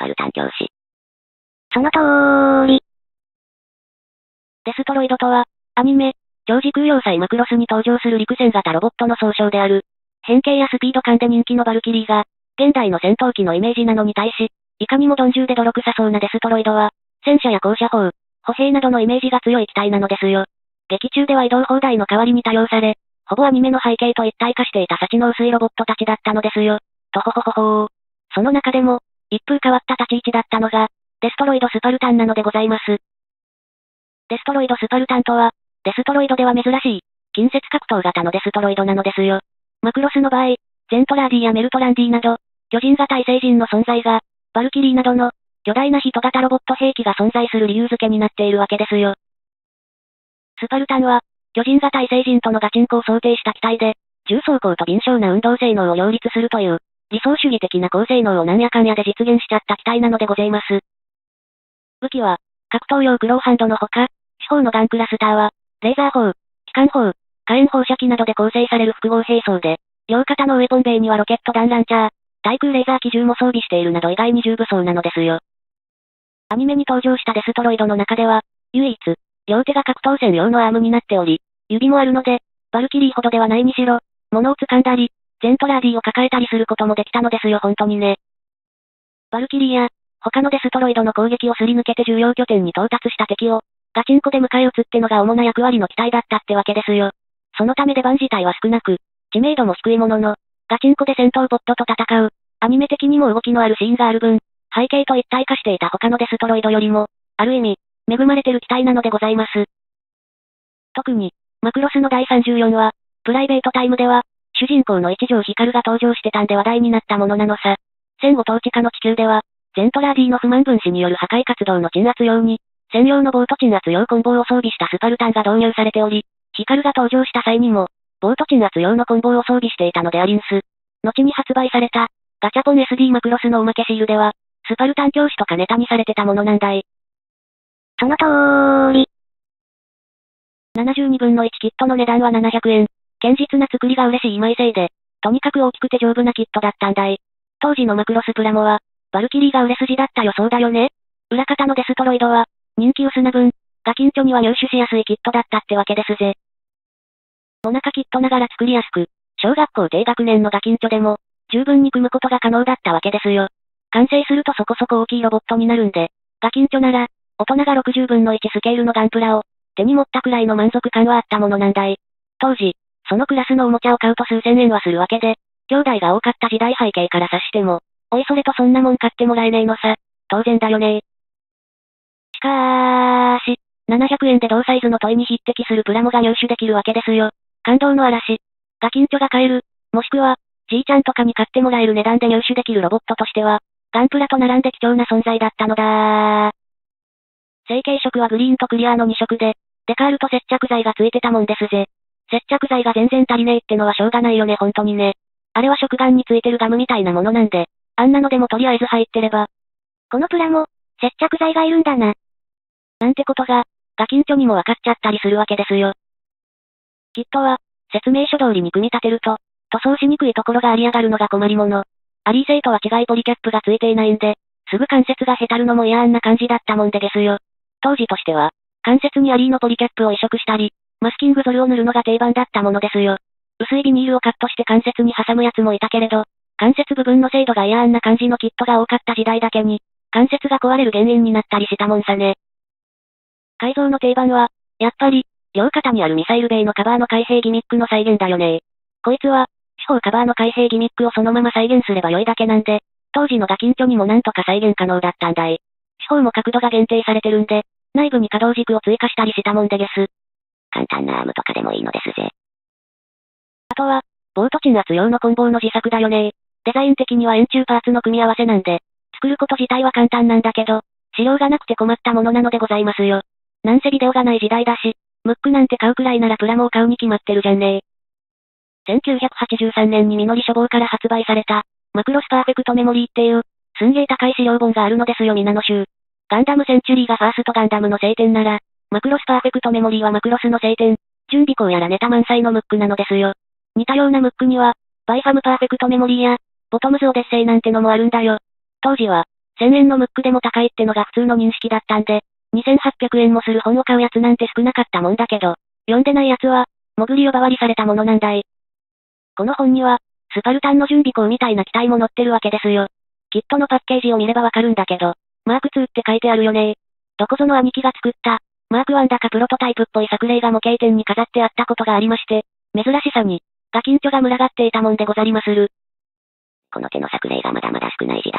パルタン教師。 その通り。 デストロイドとは、アニメ、超時空要塞マクロスに登場する陸戦型ロボットの総称である。変形やスピード感で人気のバルキリーが、現代の戦闘機のイメージなのに対し、いかにも鈍重で泥臭そうなデストロイドは、戦車や高射砲、歩兵などのイメージが強い機体なのですよ。劇中では移動砲台の代わりに多用され、ほぼアニメの背景と一体化していた幸の薄いロボットたちだったのですよ。とほほほほー。その中でも、一風変わった立ち位置だったのが、デストロイドスパルタンなのでございます。デストロイドスパルタンとは、デストロイドでは珍しい、近接格闘型のデストロイドなのですよ。マクロスの場合、ゼントラーディやメルトランディなど、巨人型異星人の存在が、バルキリーなどの、巨大な人型ロボット兵器が存在する理由付けになっているわけですよ。スパルタンは、巨人型異星人とのガチンコを想定した機体で、重装甲と敏捷な運動性能を両立するという、理想主義的な高性能をなんやかんやで実現しちゃった機体なのでございます。武器は、格闘用クローハンドのほか、四方のガンクラスターは、レーザー砲、機関砲、火炎放射器などで構成される複合兵装で、両肩のウェポンベイにはロケット弾ランチャー、対空レーザー機銃も装備しているなど意外に重武装なのですよ。アニメに登場したデストロイドの中では、唯一、両手が格闘専用のアームになっており、指もあるので、バルキリーほどではないにしろ、物を掴んだり、ゼントラーディを抱えたりすることもできたのですよ本当にね。バルキリーや、他のデストロイドの攻撃をすり抜けて重要拠点に到達した敵を、ガチンコで迎え撃つってのが主な役割の機体だったってわけですよ。そのため出番自体は少なく、知名度も低いものの、ガチンコで戦闘ボットと戦う、アニメ的にも動きのあるシーンがある分、背景と一体化していた他のデストロイドよりも、ある意味、恵まれてる機体なのでございます。特に、マクロスの第34話、プライベートタイムでは、主人公の一条ヒカルが登場してたんで話題になったものなのさ。戦後統治下の地球では、ゼントラーディの不満分子による破壊活動の鎮圧用に、専用のボート鎮圧用棍棒を装備したスパルタンが導入されており、ヒカルが登場した際にも、ボート鎮圧用の棍棒を装備していたのでありんす。後に発売された、ガチャポン SD マクロスのおまけシールでは、スパルタン教師とかネタにされてたものなんだい。 その通り。 72分の1キットの値段は700円。堅実な作りが嬉しい今井製で、とにかく大きくて丈夫なキットだったんだい。当時のマクロスプラモは、バルキリーが売れ筋だった予想だよね。裏方のデストロイドは、人気薄な分、ガキンチョには入手しやすいキットだったってわけですぜ。モナカキットながら作りやすく、小学校低学年のガキンチョでも、十分に組むことが可能だったわけですよ。完成するとそこそこ大きいロボットになるんで、ガキンチョなら、大人が60分の1スケールのガンプラを、手に持ったくらいの満足感はあったものなんだい。当時、そのクラスのおもちゃを買うと数千円はするわけで、兄弟が多かった時代背景から察しても、おいそれとそんなもん買ってもらえねえのさ、当然だよね。しかーし、700円で同サイズのトイに匹敵するプラモが入手できるわけですよ。感動の嵐。ガキンチョが買える、もしくは、じいちゃんとかに買ってもらえる値段で入手できるロボットとしては、ガンプラと並んで貴重な存在だったのだー。成型色はグリーンとクリアの2色で、デカールと接着剤がついてたもんですぜ。接着剤が全然足りねえってのはしょうがないよね本当にね。あれは食玩についてるガムみたいなものなんで、あんなのでもとりあえず入ってれば。 このプラも、接着剤がいるんだな。 なんてことが、ガキンチョにもわかっちゃったりするわけですよ。キットは、説明書通りに組み立てると、塗装しにくいところがあり上がるのが困りもの。アリー製とは違いポリキャップがついていないんで、すぐ関節がへたるのも嫌あんな感じだったもんでですよ。当時としては、関節にアリーのポリキャップを移植したり、マスキングゾルを塗るのが定番だったものですよ。薄いビニールをカットして関節に挟むやつもいたけれど、関節部分の精度が嫌あんな感じのキットが多かった時代だけに、関節が壊れる原因になったりしたもんさね。改造の定番は、やっぱり、両肩にあるミサイルベイのカバーの開閉ギミックの再現だよね。こいつは、四方カバーの開閉ギミックをそのまま再現すれば良いだけなんで、当時のガキンチョにもなんとか再現可能だったんだい。四方も角度が限定されてるんで、内部に可動軸を追加したりしたもんでです。 簡単なアームとかでもいいのですぜ。 あとは、ボート鎮圧用の棍棒の自作だよね。デザイン的には円柱パーツの組み合わせなんで、作ること自体は簡単なんだけど、資料がなくて困ったものなのでございますよ。なんせビデオがない時代だし、ムックなんて買うくらいならプラモを買うに決まってるじゃんねー。1983年に実り書房から発売された、マクロスパーフェクトメモリーっていう、すんげー高い資料本があるのですよ皆の衆。ガンダムセンチュリーがファーストガンダムの聖典なら、マクロスパーフェクトメモリーはマクロスの聖典、準備項やらネタ満載のムックなのですよ。似たようなムックには、バイファムパーフェクトメモリーや、ボトムズオデッセイなんてのもあるんだよ。当時は、 1000円のムックでも高いってのが普通の認識だったんで、2800円もする本を買うやつなんて少なかったもんだけど、読んでないやつは、潜り呼ばわりされたものなんだい。この本には、スパルタンの準備校みたいな機体も載ってるわけですよ。キットのパッケージを見ればわかるんだけど、マーク2って書いてあるよね。どこぞの兄貴が作った、マーク1だかプロトタイプっぽい作例が模型店に飾ってあったことがありまして、珍しさに、ガキンチョが群がっていたもんでござりまする。 この手の作例がまだまだ少ない時